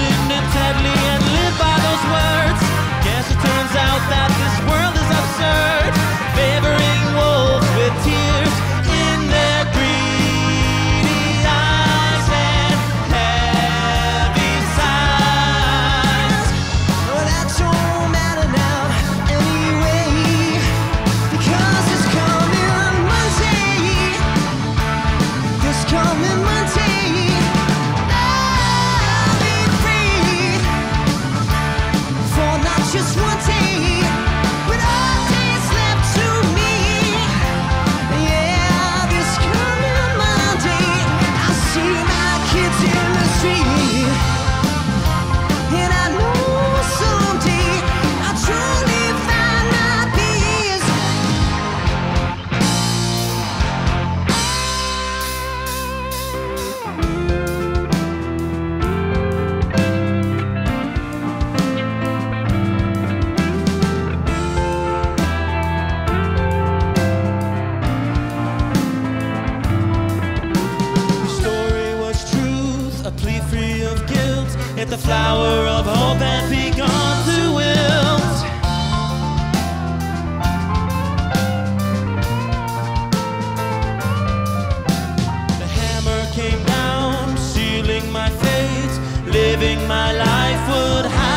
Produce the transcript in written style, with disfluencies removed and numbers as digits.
lived intently and lived by those words. Guess it turns out that this world is absurd, favoring wolves with tears in their greedy eyes and heavy sighs. Well, that don't matter now anyway, because it's coming Monday. This coming Monday, I'll be free for not just one day, with all days left to me. Yeah, this coming Monday, I'll see my kids in the street, and I know someday I'll truly find my peace. The story was truth, a plea free of guilt, yet the flower of hope had begun to wilt. The hammer came down, sealing my fate, living my life would have